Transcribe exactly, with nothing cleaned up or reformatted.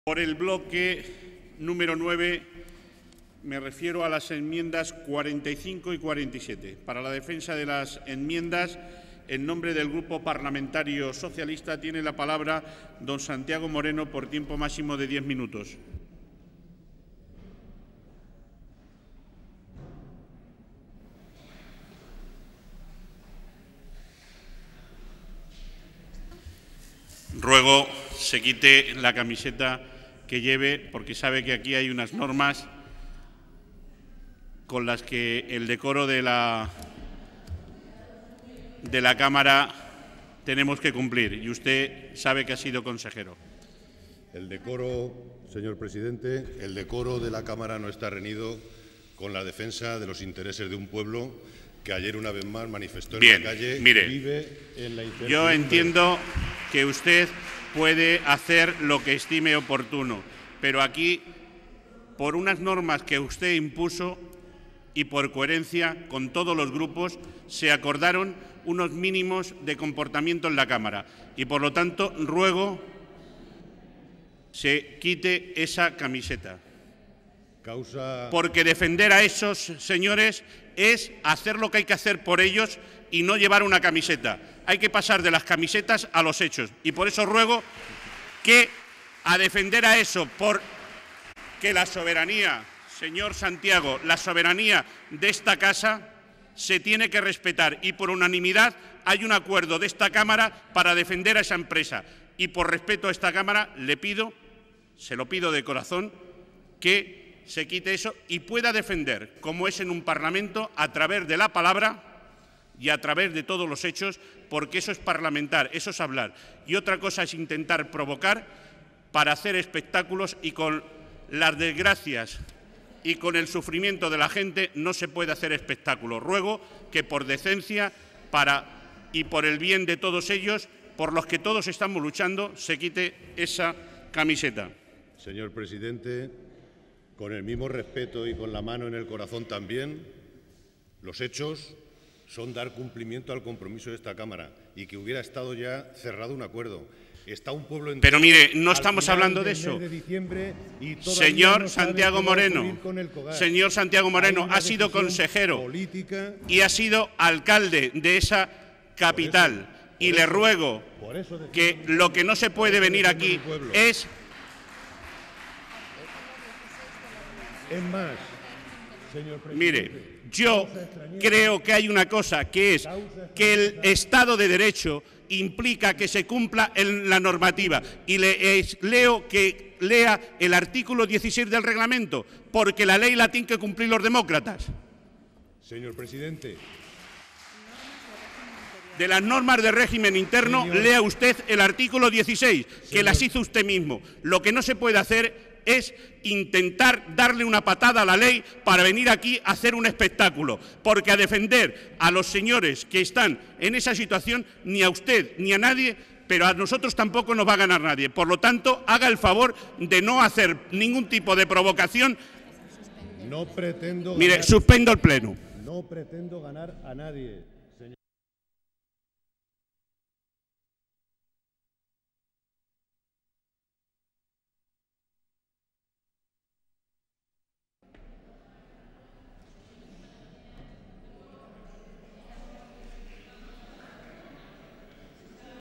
Por el bloque número nueve me refiero a las enmiendas cuarenta y cinco y cuarenta y siete. Para la defensa de las enmiendas, en nombre del Grupo Parlamentario Socialista, tiene la palabra don Santiago Moreno por tiempo máximo de diez minutos. Ruego se quite la camiseta que lleve, porque sabe que aquí hay unas normas con las que el decoro de la, de la Cámara tenemos que cumplir, y usted sabe que ha sido consejero. El decoro, señor presidente, el decoro de la Cámara no está reñido con la defensa de los intereses de un pueblo que ayer una vez más manifestó en Bien, la calle. Mire, vive en la incertidumbre. Yo entiendo que usted puede hacer lo que estime oportuno, pero aquí, por unas normas que usted impuso y por coherencia con todos los grupos, se acordaron unos mínimos de comportamiento en la Cámara y, por lo tanto, ruego se quite esa camiseta. Causa... Porque defender a esos señores es hacer lo que hay que hacer por ellos y no llevar una camiseta. Hay que pasar de las camisetas a los hechos. Y por eso ruego que a defender a eso, por que la soberanía, señor Santiago, la soberanía de esta casa se tiene que respetar. Y por unanimidad hay un acuerdo de esta Cámara para defender a esa empresa. Y por respeto a esta Cámara le pido, se lo pido de corazón, que se quite eso y pueda defender, como es en un Parlamento, a través de la palabra y a través de todos los hechos, porque eso es parlamentar, eso es hablar. Y otra cosa es intentar provocar para hacer espectáculos, y con las desgracias y con el sufrimiento de la gente no se puede hacer espectáculo. Ruego que por decencia para, y por el bien de todos ellos, por los que todos estamos luchando, se quite esa camiseta. Señor presidente, con el mismo respeto y con la mano en el corazón también, los hechos son dar cumplimiento al compromiso de esta Cámara y que hubiera estado ya cerrado un acuerdo. Está un pueblo entero. Pero mire, no estamos hablando de eso. Señor Santiago Moreno, señor Santiago Moreno, ha sido consejero y ha sido alcalde de esa capital. Y le ruego que lo que no se puede venir aquí es... Es más, señor presidente, Mire, yo creo que hay una cosa, que es que el Estado de Derecho implica que se cumpla en la normativa. Y le es, leo que lea el artículo dieciséis del reglamento, porque la ley la tienen que cumplir los demócratas. Señor presidente. De las normas de régimen interno, señor, lea usted el artículo dieciséis, que señor, las hizo usted mismo. Lo que no se puede hacer es intentar darle una patada a la ley para venir aquí a hacer un espectáculo, porque a defender a los señores que están en esa situación, ni a usted ni a nadie, pero a nosotros tampoco nos va a ganar nadie. Por lo tanto, haga el favor de no hacer ningún tipo de provocación. No pretendo Mire, ganar, suspendo el pleno. No pretendo ganar a nadie.